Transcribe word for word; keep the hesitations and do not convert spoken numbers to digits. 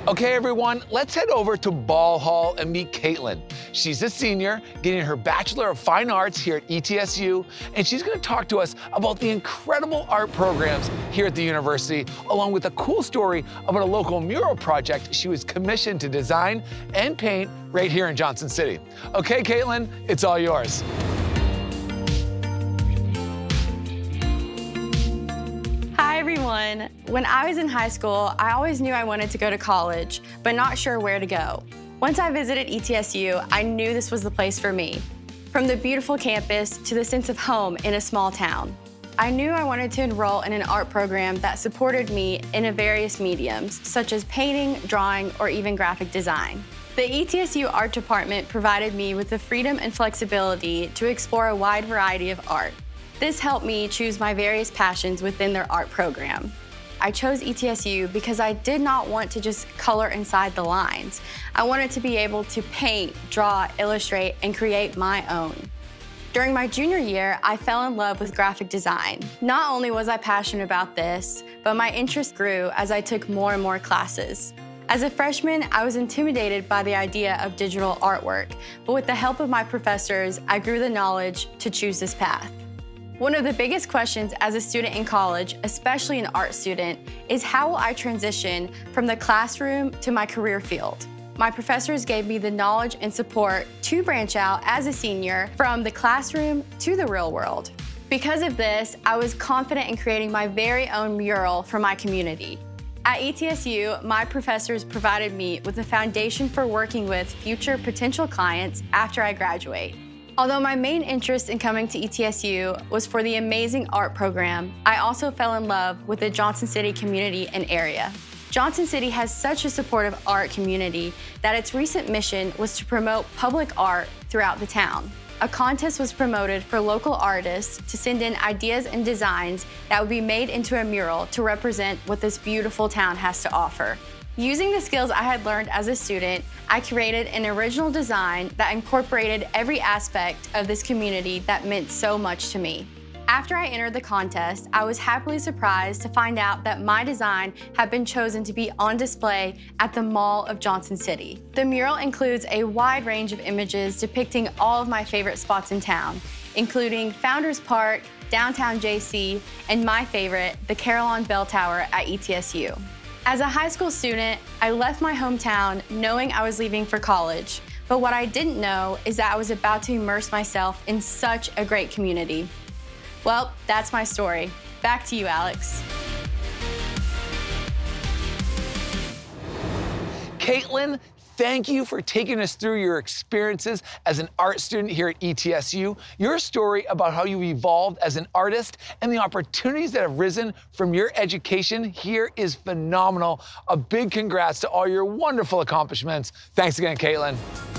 Okay, everyone, let's head over to Ball Hall and meet Caitlin. She's a senior getting her Bachelor of Fine Arts here at E T S U, and she's gonna talk to us about the incredible art programs here at the university, along with a cool story about a local mural project she was commissioned to design and paint right here in Johnson City. Okay, Caitlin, it's all yours. Hi everyone. When I was in high school, I always knew I wanted to go to college, but not sure where to go. Once I visited E T S U, I knew this was the place for me. From the beautiful campus to the sense of home in a small town. I knew I wanted to enroll in an art program that supported me in a various mediums, such as painting, drawing, or even graphic design. The E T S U art department provided me with the freedom and flexibility to explore a wide variety of art. This helped me choose my various passions within their art program. I chose E T S U because I did not want to just color inside the lines. I wanted to be able to paint, draw, illustrate, and create my own. During my junior year, I fell in love with graphic design. Not only was I passionate about this, but my interest grew as I took more and more classes. As a freshman, I was intimidated by the idea of digital artwork, but with the help of my professors, I grew the knowledge to choose this path. One of the biggest questions as a student in college, especially an art student, is how will I transition from the classroom to my career field? My professors gave me the knowledge and support to branch out as a senior from the classroom to the real world. Because of this, I was confident in creating my very own mural for my community. At E T S U, my professors provided me with a foundation for working with future potential clients after I graduate. Although my main interest in coming to E T S U was for the amazing art program, I also fell in love with the Johnson City community and area. Johnson City has such a supportive art community that its recent mission was to promote public art throughout the town. A contest was promoted for local artists to send in ideas and designs that would be made into a mural to represent what this beautiful town has to offer. Using the skills I had learned as a student, I created an original design that incorporated every aspect of this community that meant so much to me. After I entered the contest, I was happily surprised to find out that my design had been chosen to be on display at the Mall of Johnson City. The mural includes a wide range of images depicting all of my favorite spots in town, including Founders Park, downtown J C, and my favorite, the Carillon Bell Tower at E T S U. As a high school student, I left my hometown knowing I was leaving for college, but what I didn't know is that I was about to immerse myself in such a great community. Well, that's my story. Back to you, Alex. Caitlin, thank you for taking us through your experiences as an art student here at E T S U. Your story about how you evolved as an artist and the opportunities that have risen from your education here is phenomenal. A big congrats to all your wonderful accomplishments. Thanks again, Caitlin.